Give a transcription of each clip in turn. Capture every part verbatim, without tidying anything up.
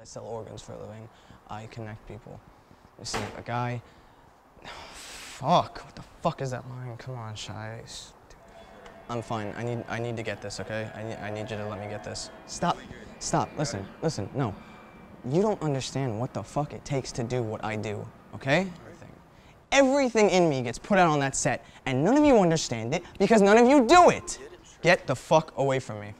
I sell organs for a living. I connect people. You see, a guy... Fuck, what the fuck is that line? Come on, Shia. I'm fine. I need, I need to get this, okay? I need, I need you to let me get this. Stop. Stop. Listen. Listen. No. You don't understand what the fuck it takes to do what I do, okay? Everything. Everything in me gets put out on that set, and none of you understand it because none of you do it. Get the fuck away from me.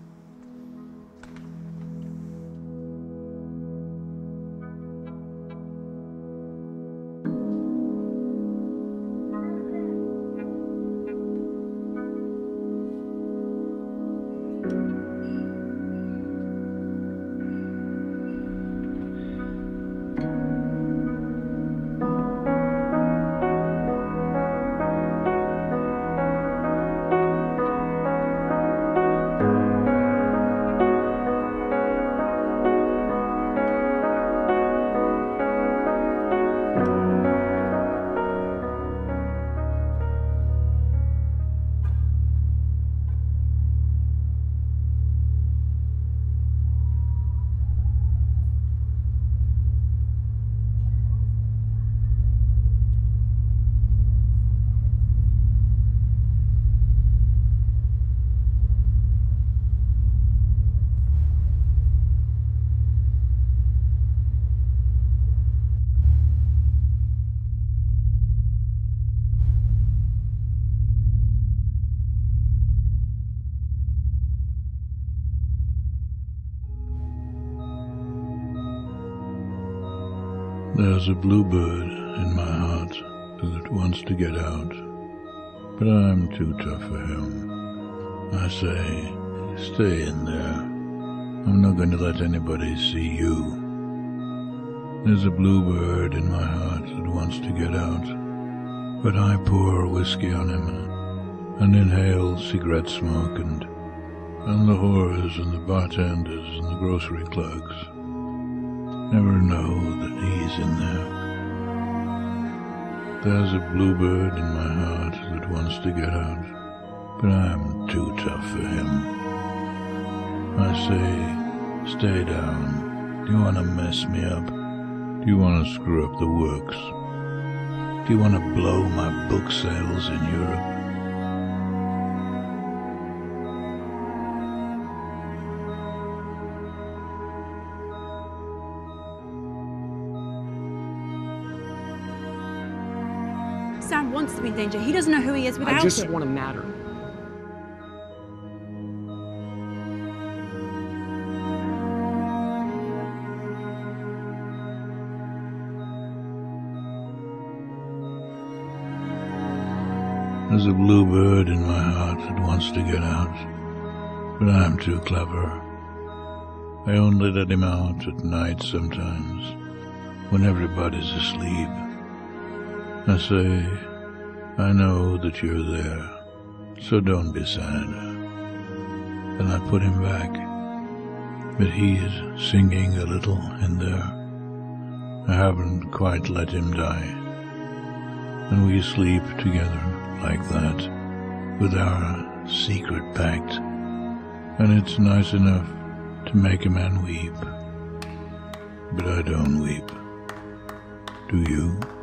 There's a bluebird in my heart that wants to get out, but I'm too tough for him. I say, stay in there. I'm not going to let anybody see you. There's a bluebird in my heart that wants to get out, but I pour whiskey on him and inhale cigarette smoke and, and the whores and the bartenders and the grocery clerks never know that he's in there. There's a bluebird in my heart that wants to get out, but I'm too tough for him. I say, stay down. Do you want to mess me up? Do you want to screw up the works? Do you want to blow my book sales in Europe? Sam wants to be in danger. He doesn't know who he is without it. I just want to matter. There's a bluebird in my heart that wants to get out, but I'm too clever. I only let him out at night sometimes, when everybody's asleep. I say, I know that you're there, so don't be sad. Then I put him back, but he's singing a little in there. I haven't quite let him die, and we sleep together like that, with our secret pact, and it's nice enough to make a man weep, but I don't weep. Do you?